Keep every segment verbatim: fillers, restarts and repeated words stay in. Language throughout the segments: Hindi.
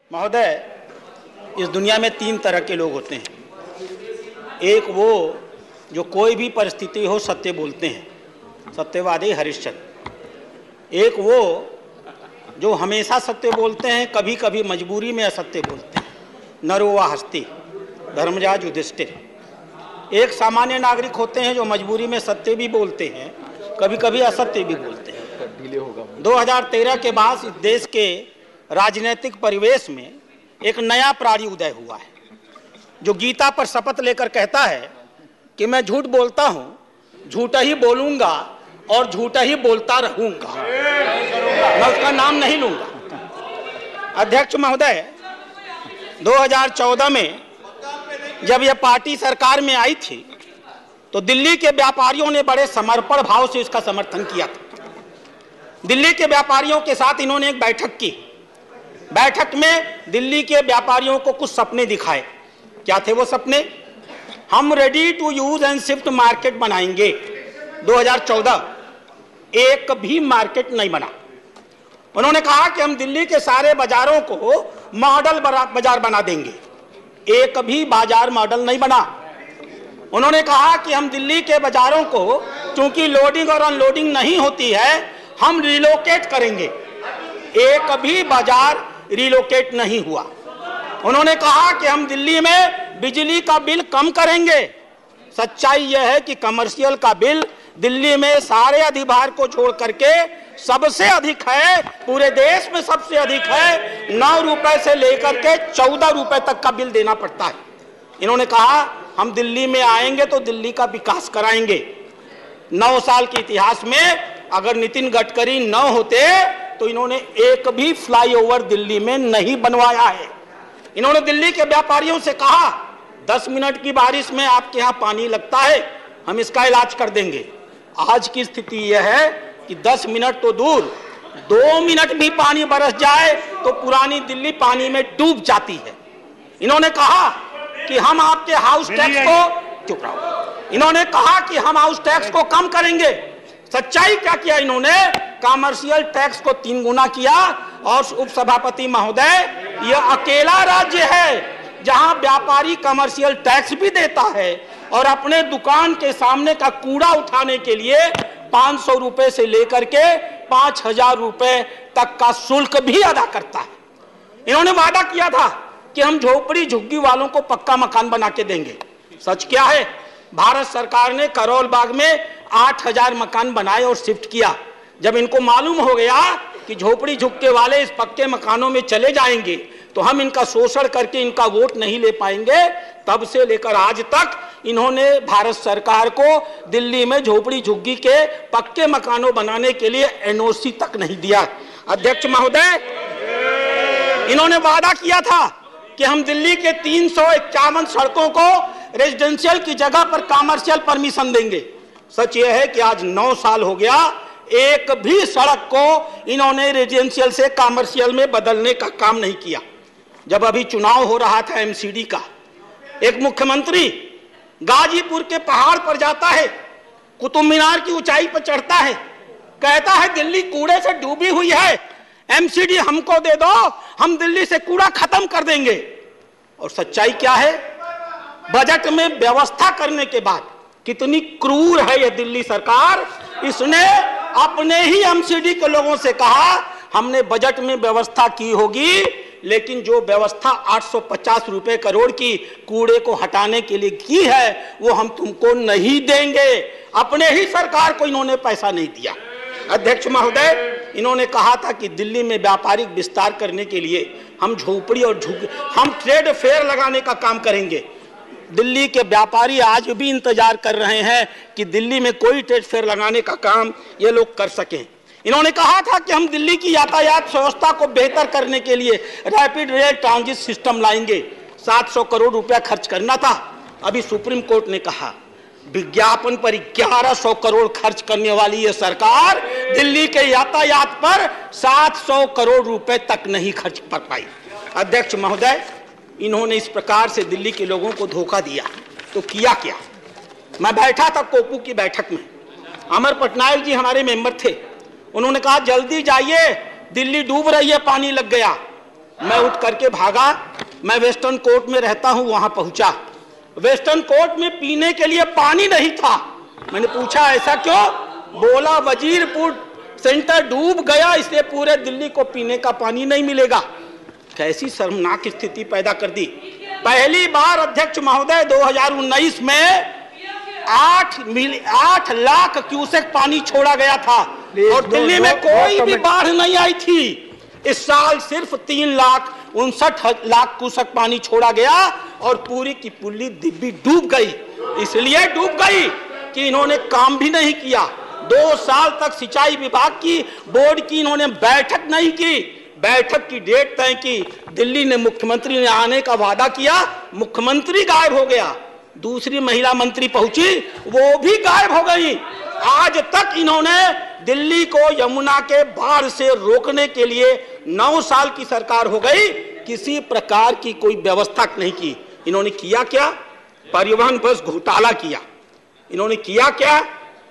महोदय, इस दुनिया में तीन तरह के लोग होते हैं। एक वो जो कोई भी परिस्थिति हो सत्य बोलते हैं, सत्यवादी हरिश्चंद्र। एक वो जो हमेशा सत्य बोलते हैं, कभी कभी मजबूरी में असत्य बोलते हैं, नरो व हस्ती, धर्मराज युधिष्ठिर। एक सामान्य नागरिक होते हैं जो मजबूरी में सत्य भी बोलते हैं, कभी कभी असत्य भी बोलते हैं। दो हज़ार तेरह के बाद इस देश के राजनीतिक परिवेश में एक नया प्राणी उदय हुआ है, जो गीता पर शपथ लेकर कहता है कि मैं झूठ बोलता हूं, झूठा ही बोलूंगा और झूठा ही बोलता रहूंगा, मैं उसका नाम नहीं लूंगा। अध्यक्ष महोदय, दो हज़ार चौदह में जब यह पार्टी सरकार में आई थी तो दिल्ली के व्यापारियों ने बड़े समर्पण भाव से इसका समर्थन किया था। दिल्ली के व्यापारियों के साथ इन्होंने एक बैठक की। बैठक में दिल्ली के व्यापारियों को कुछ सपने दिखाए। क्या थे वो सपने? हम ready to use and shift market बनाएंगे। दो हज़ार चौदह एक भी मार्केट नहीं बना। उन्होंने कहा कि हम दिल्ली के सारे बाजारों को मॉडल बाजार बना देंगे। एक भी बाजार मॉडल नहीं बना। उन्होंने कहा कि हम दिल्ली के बाजारों को, चूंकि लोडिंग और अनलोडिंग नहीं होती है, हम रिलोकेट करेंगे। एक भी बाजार रिलोकेट नहीं हुआ। उन्होंने कहा कि हम दिल्ली में बिजली का बिल कम करेंगे। सच्चाई यह है कि कमर्शियल का बिल दिल्ली में सारे अधिभार को छोड़ करके सबसे अधिक है, पूरे देश में सबसे अधिक है। नौ रुपए से लेकर के चौदह रुपए तक का बिल देना पड़ता है। इन्होंने कहा हम दिल्ली में आएंगे तो दिल्ली का विकास कराएंगे। नौ साल के इतिहास में अगर नितिन गडकरी न होते तो इन्होंने एक भी फ्लाईओवर दिल्ली में नहीं बनवाया है। इन्होंने दिल्ली के व्यापारियों से कहा दस मिनट की बारिश में आपके यहाँ पानी लगता है, हम इसका इलाज कर देंगे। आज की स्थिति यह है कि दस मिनट तो दूर, दो मिनट भी पानी बरस जाए तो पुरानी दिल्ली पानी में डूब जाती है। इन्होंने कहा कि हम आपके हाउस टैक्स को, चुप रहो, इन्होंने कहा कि हम हाउस टैक्स को कम करेंगे। सच्चाई क्या किया इन्होंने? कमर्शियल टैक्स को तीन गुना किया। और उप सभापति महोदय, यह अकेला राज्य है जहां व्यापारी कमर्शियल टैक्स भी देता है और अपने दुकान के सामने का कूड़ा उठाने के लिए पांच सौ रुपए से लेकर के पांच हजार रुपए तक का शुल्क भी अदा करता है। इन्होंने वादा किया था कि हम झोपड़ी झुग्गी वालों को पक्का मकान बना के देंगे। सच क्या है? भारत सरकार ने करोल बाग में आठ हजार मकान बनाए और शिफ्ट किया। जब इनको मालूम हो गया कि झोपड़ी झुग्गे वाले इस पक्के मकानों में चले जाएंगे तो हम इनका शोषण करके इनका वोट नहीं ले पाएंगे, तब से लेकर आज तक इन्होंने भारत सरकार को दिल्ली में झोपड़ी झुग्गी के पक्के मकानों बनाने के लिए एनओसी तक नहीं दिया। अध्यक्ष महोदय, इन्होंने वादा किया था कि हम दिल्ली के तीन सौ इक्यावन सड़कों को रेजिडेंशियल की जगह पर कमर्शियल परमिशन देंगे। सच यह है कि आज नौ साल हो गया, एक भी सड़क को इन्होंने रेजिडेंशियल से कमर्शियल में बदलने का काम नहीं किया। जब अभी चुनाव हो रहा था एमसीडी का, एक मुख्यमंत्री गाजीपुर के पहाड़ पर जाता है, कुतुब मीनार की ऊंचाई पर चढ़ता है, कहता है दिल्ली कूड़े से डूबी हुई है, एमसीडी हमको दे दो, हम दिल्ली से कूड़ा खत्म कर देंगे। और सच्चाई क्या है? बजट में व्यवस्था करने के बाद कितनी क्रूर है यह दिल्ली सरकार। इसने अपने ही एमसीडी के लोगों से कहा हमने बजट में व्यवस्था की होगी, लेकिन जो व्यवस्था आठ सौ पचास रुपए करोड़ की कूड़े को हटाने के लिए की है वो हम तुमको नहीं देंगे। अपने ही सरकार को इन्होंने पैसा नहीं दिया। अध्यक्ष महोदय, इन्होंने कहा था कि दिल्ली में व्यापारिक विस्तार करने के लिए हम झोपड़ी और झुग्गी, हम ट्रेड फेयर लगाने का काम करेंगे। दिल्ली के व्यापारी आज भी इंतजार कर रहे हैं कि दिल्ली में कोई ट्रेड फेयर लगाने का काम ये लोग कर सकें। इन्होंने कहा था कि हम दिल्ली की यातायात व्यवस्था को बेहतर करने के लिए रैपिड रेल ट्रांजिट सिस्टम लाएंगे। सात सौ करोड़ रुपया खर्च करना था। अभी सुप्रीम कोर्ट ने कहा विज्ञापन पर ग्यारह सौ करोड़ खर्च करने वाली यह सरकार दिल्ली के यातायात पर सात सौ करोड़ रुपए तक नहीं खर्च कर पाई। अध्यक्ष महोदय, इन्होंने इस प्रकार से दिल्ली के लोगों को धोखा दिया तो किया क्या? मैं बैठा था कोपू की बैठक में, अमर पटनायक जी हमारे मेंबर थे। उन्होंने कहा जल्दी जाइए, दिल्ली डूब रही है, पानी लग गया। मैं उठ करके भागा, मैं वेस्टर्न कोर्ट में रहता हूं, वहां पहुंचा। वेस्टर्न कोर्ट में पीने के लिए पानी नहीं था। मैंने पूछा ऐसा क्यों? बोला वजीरपुर सेंटर डूब गया, इसलिए पूरे दिल्ली को पीने का पानी नहीं मिलेगा। कैसी शर्मनाक स्थिति पैदा कर दी। पहली बार अध्यक्ष महोदय दो हज़ार उन्नीस में आठ मिल आठ लाख क्यूसेक पानी छोड़ा गया था और दिल्ली में कोई भी बाढ़ नहीं आई थी। इस साल सिर्फ तीन लाख उनसठ लाख क्यूसेक पानी छोड़ा गया और पूरी की पूरी दिल्ली डूब गई। इसलिए डूब गई कि इन्होंने काम भी नहीं किया। दो साल तक सिंचाई विभाग की बोर्ड की इन्होंने बैठक नहीं की। बैठक की डेट तय की, दिल्ली ने मुख्यमंत्री ने आने का वादा किया, मुख्यमंत्री गायब हो गया। दूसरी महिला मंत्री पहुंची, वो भी गायब हो गई। आज तक इन्होंने दिल्ली को यमुना के बाढ़ से रोकने के लिए नौ साल की सरकार हो गई, किसी प्रकार की कोई व्यवस्था नहीं की। इन्होंने किया क्या? परिवहन बस घोटाला किया। इन्होंने किया क्या?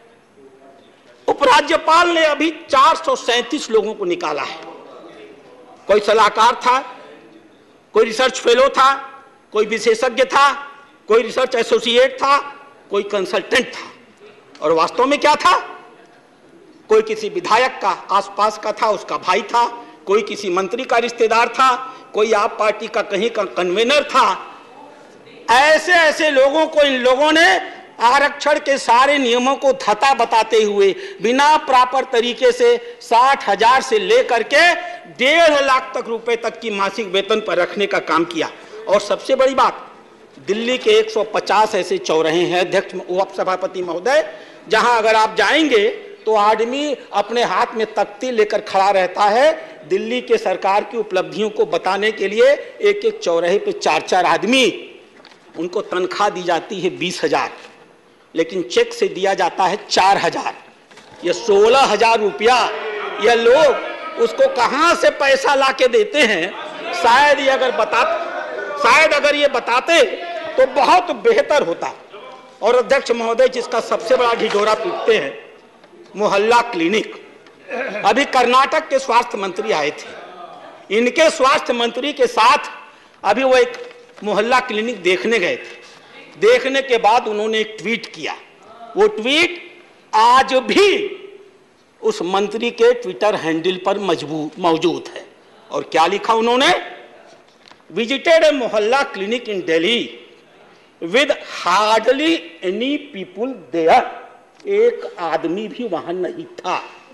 उपराज्यपाल ने अभी चार सौ सैंतीस लोगों को निकाला है। कोई सलाहकार था, कोई रिसर्च फेलो था, कोई विशेषज्ञ था, कोई रिसर्च एसोसिएट था, कोई कंसल्टेंट था। और वास्तव में क्या था? कोई किसी विधायक का आसपास का था, उसका भाई था, कोई किसी मंत्री का रिश्तेदार था, कोई आप पार्टी का कहीं का कन्वेनर था। ऐसे ऐसे लोगों को इन लोगों ने आरक्षण के सारे नियमों को धता बताते हुए बिना प्रॉपर तरीके से साठ हजार से लेकर के डेढ़ लाख तक रुपए तक की मासिक वेतन पर रखने का काम किया। और सबसे बड़ी बात, दिल्ली के एक सौ पचास ऐसे चौराहे हैं अध्यक्ष उप सभापति महोदय, जहां अगर आप जाएंगे तो आदमी अपने हाथ में तख्ती लेकर खड़ा रहता है। दिल्ली के सरकार की उपलब्धियों को बताने के लिए एक एक चौराहे पे चार चार आदमी, उनको तनख्वाह दी जाती है बीस हजार, लेकिन चेक से दिया जाता है चार हजार। ये सोलह हजार रुपया ये लोग उसको कहां से पैसा लाके देते हैं? शायद ये अगर बता शायद अगर ये बताते तो बहुत बेहतर होता। और अध्यक्ष महोदय, जिसका सबसे बड़ा ढिढोरा पीटते हैं, मोहल्ला क्लिनिक। अभी कर्नाटक के स्वास्थ्य मंत्री आए थे, इनके स्वास्थ्य मंत्री के साथ अभी वो एक मोहल्ला क्लिनिक देखने गए थे। देखने के बाद उन्होंने एक ट्वीट किया। वो ट्वीट आज भी उस मंत्री के ट्विटर हैंडल पर मौजूद है। और क्या लिखा उन्होंने? Visited a mohalla clinic in Delhi with hardly any people there. एक आदमी भी वहां नहीं था।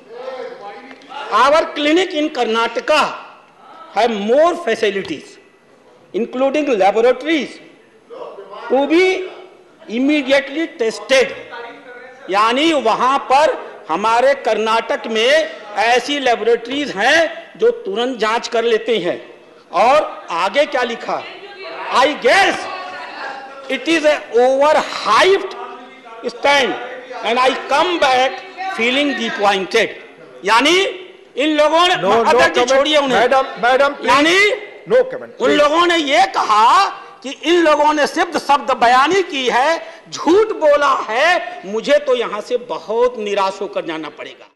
Our clinic in Karnataka have more facilities including laboratories to be immediately tested. यानी वहां पर हमारे कर्नाटक में ऐसी लैबोरेटरीज हैं जो तुरंत जांच कर लेते हैं। और आगे क्या लिखा? I guess it is a overhyped stand and I come back feeling disappointed. यानी इन लोगों ने, अध्यक्ष छोड़िए उन्हें, मैडम मैडम यानी नो कमेंट, उन लोगों ने ये कहा कि इन लोगों ने सिर्फ शब्द बयानी की है, झूठ बोला है, मुझे तो यहां से बहुत निराश होकर जाना पड़ेगा।